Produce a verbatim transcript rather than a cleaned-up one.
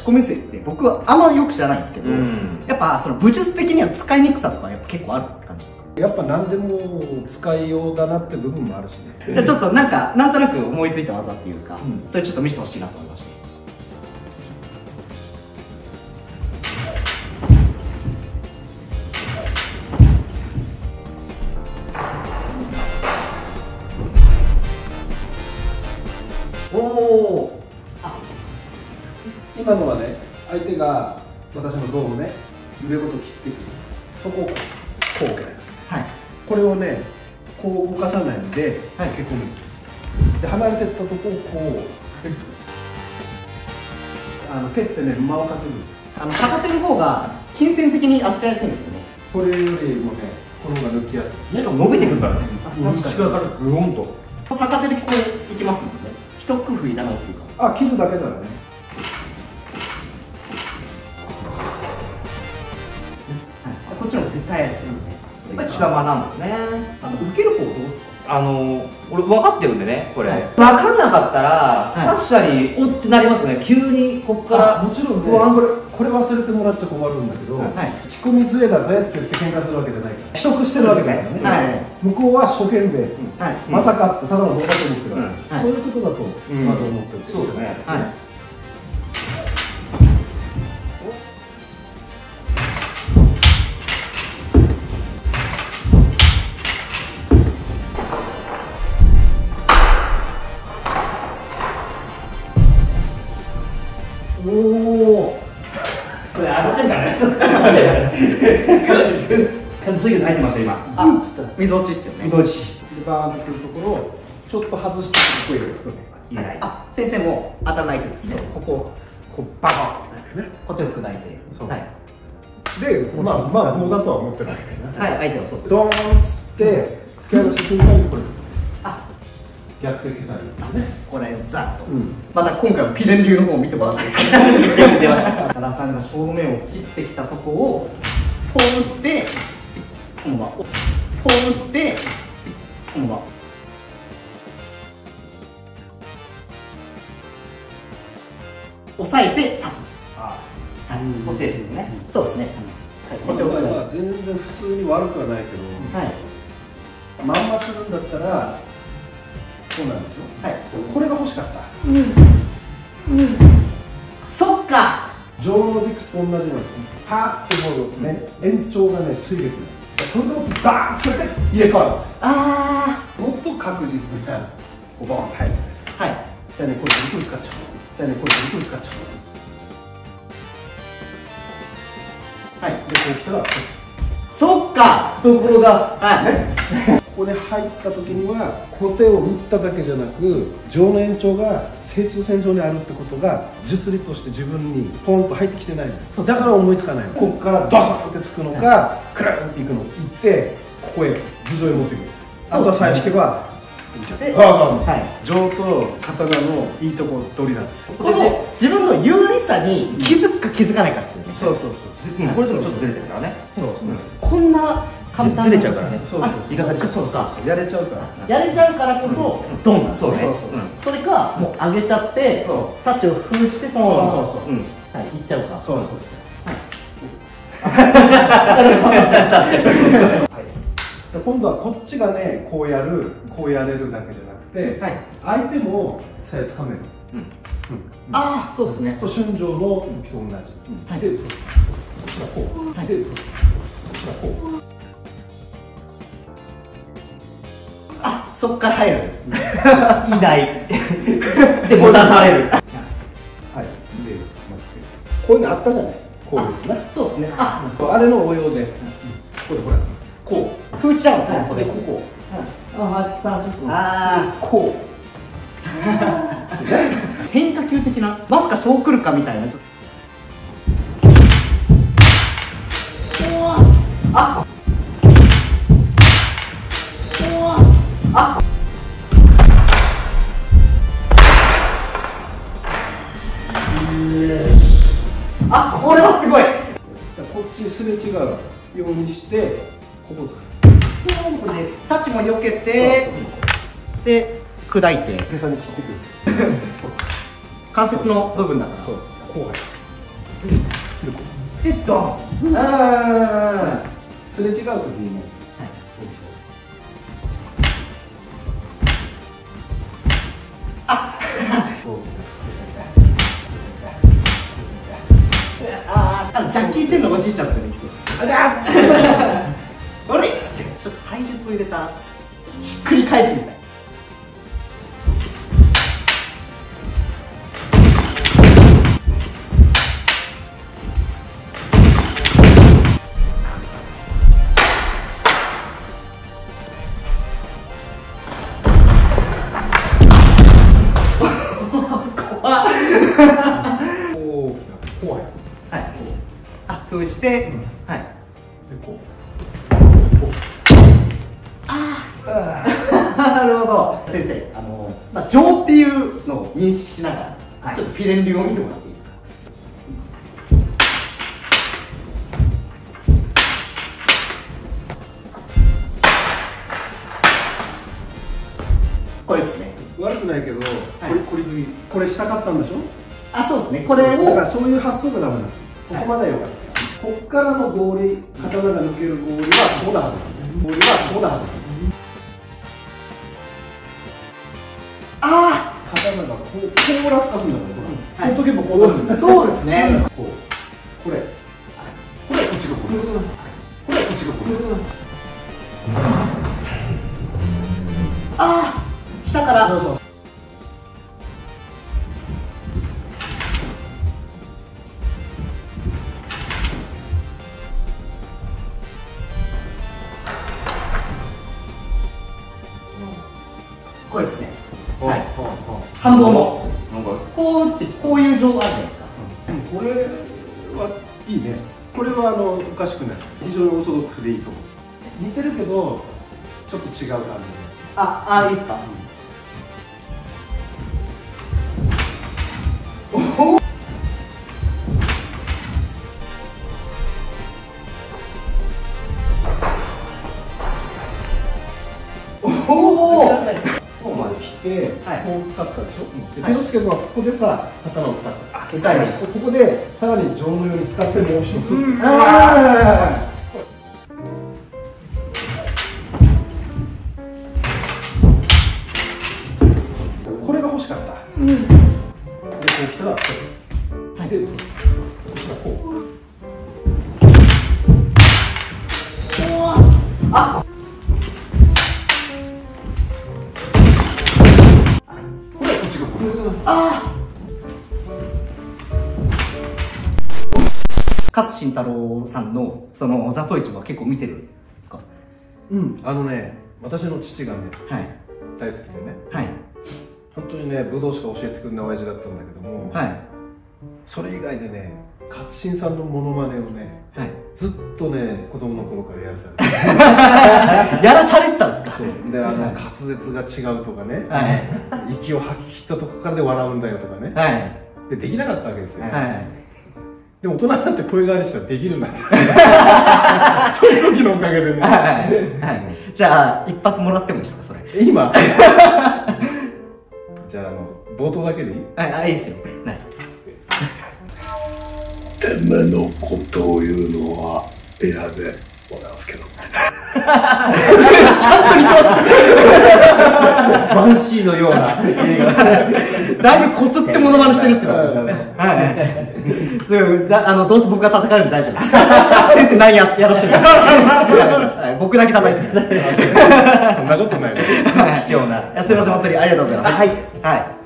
込み水って僕はあんまよく知らないんですけど、やっぱその武術的には使いにくさとかやっぱ結構あるって感じですか？ やっぱ何でも使いようだなって部分もあるしね。 じゃあちょっとなんかなんとなく思いついた技っていうか、うん、それちょっと見せてほしいなと思いました。おお、 今のはね、相手が私の胴をね、腕ごと切ってくる、そこをこう、はい、これをね、こう動かさないので、はい、蹴込むんです。で、離れてったとこをこうあの手ってね、間を稼ぐ。 あの逆手の方が金銭的に扱いやすいんですよね。 これよりもね、この方が抜きやすい。 なんか伸びてくるからね。 確かに。力からグロンと。 逆手でここいきますもんね。一工夫いらないっていうか。 あ、切るだけならね。 こっちの方が絶対安いので。 やっぱり下間なんですね。 あの受ける方どうですか？ あの俺分かってるんでね、これ、はい、分かんなかったら、はい、確かにおってなりますね。急にここからもちろんね、これこれ忘れてもらっちゃ困るんだけど、はい、仕込み杖だぜって言って喧嘩するわけじゃないから、取得してるわけだからね、はい、向こうは初見で、はい、まさかってただの動画と思ってるわけ、はい、そういうことだとまず思ってる、 そうですね。はい、 おお、これ上がってんだね。 水分入ってますよ今。 あ、水落ちっすよね。 水落ち。 でバーンとくるところをちょっと外してここ入れる。 入れない。 あ、先生も当たらないとですね。こここうバコンね。こ手を砕いて。はい。 で、まあまあ棒だとは思ってるわけだよね。 はい、相手はそうです。 ドーンっつって突き放した瞬間にこれ。あ、逆手消されるね。 これザッと。また今回はピレン流の方を見てもらったんですけど、出ました。サラさんが正面を切ってきたとこをポンってこのままポンってこのまま押さえて刺す。 ああ、はい、補正ですね。 そうですね。 これは全然普通に悪くはないけど、はい、まんまするんだったらそうなんでしょ。はい。これが欲しかった。うん。 うん。そっか。 上の理屈と同じなんですね。パーってもうね、延長がね、水月ね。それをバーンそれで入れ替わる。ああ。もっと確実な、こうバーンって入るんです。はい。じゃあね、これ肉使っちゃう。じゃあね、これ肉使っちゃう。はい。で、こう来たら、 そっか。 懐が。はい。 ここで入った時には小手を打っただけじゃなく上の延長が正中線上にあるってことが術理として自分にポンと入ってきてないのだから思いつかないの。ここからドサンってつくのかクルンっていくのいってここへ頭上へ持ってくる。あとは最初引けばいっちゃって、上と刀のいいとこ取りなんですよ。 この自分の有利さに気づくか気づかないかですよね。 そうそうそう。 これでもちょっとずれてるからね。 そうこんな簡単ずれちゃうからね。 そうそうそうそうか。 やれちゃうからやれちゃうからこそドンなんですよね。それかもう上げちゃってタッチを封してそのままはいいっちゃうか。そうそうそう。 今度はこっちがねこうやるこうやれるだけじゃなくて相手もさえつかめる。 ああそうですね。 春秋の時と同じ。でこちらこうでこちらこう。 あ、そっから入る。 いない。で、ボタンされる。はい。 で、こういうのあったじゃない。こういうのね。 そうですね。あ、 あれの応用で。これ、ほら。こう。 封じちゃうんですね。 これ、ここ。 あ、はい、っぱなし。ああ、こう。変化球的な。まさかそうくるかみたいな。あ。ああ、これはすごい。 こっちすれ違うようにしてここでタッチも避けてで砕いてペサに切ってくる関節の部分だからそうこう入るでドン。ああ。 すれ違う時にも。 あ。ああ、ジャッキー・チェンのおじいちゃんってできそう。あだ。あれ。ちょっと体術を入れた。ひっくり返すみたい。 怖い。 はい。あ、封して、うん、はい。でこう。ああ。なるほど。先生、あのまあ情っていうのを認識しながら、はい、ちょっとピレン流を見てもらっていいですか。これですね。 悪くないけど、はい、これこれこれしたかったんでしょ。 あ、そうですね。これをだからそういう発想がダメなの。ここまでよかった。こっからの合理、刀が抜ける合理はこうなはず。合理はこうなはず。 ああ。 刀がこうこう落下するんだから。ほっとけばこうなるんだ。 そうですね。 こうこれこれこっちがこれこれこっちがこれ。 ああ。下から。そうそう。これですね。はい。反動も。こうって、こういう状あるじゃないですか。 これはいいね。これはあのおかしくない。非常にオーソドックスでいいと思う。似てるけど、ちょっと違う感じで。 あ、あ、いいですか。おお。おお。 ここまで来て、こう使ったでしょ。で、ペロスケ君はここでさ、刀を使った。あ、使いました。ここでさらに上のように使ってもう一つ。ああ。これが欲しかった。で、こう来たら、はい。で、こっちがこう。おお。あ。 あ勝新太郎さんのそのザトイチは結構見てるんですか。 うん、あのね、私の父がね、 はい、 大好きでね、 はい、 本当にね、武道しか教えてくれない親父だったんだけども、はい、それ以外でね、勝新さんのモノマネをね、はい、ずっとね、子供の頃からやらされてやらされてたんですか。そうで、あの、はい、滑舌が違うとかね、はい、息を吐き切ったとこからで笑うんだよとかね、はい、でできなかったわけですよ、はい、でも大人になって声変わりしたらできるんだってそういう時のおかげでね、はいはい、 じゃあ一発もらってもいいですか、それ今じゃあ、あの冒頭だけでいい？ はい、あ、いいですよ、はい。 てめのことを言うのは嫌でございますけどちゃんと似てますバンシーのようなだいぶこすってモノマネしてるってことですよね。はい、そうだ、あのどうせ僕が叩かれるんで大丈夫です先生何ややらしてるか僕だけ叩いてください。 そんなことないね。 貴重な。すみません、本当にありがとうございます。はい、はい。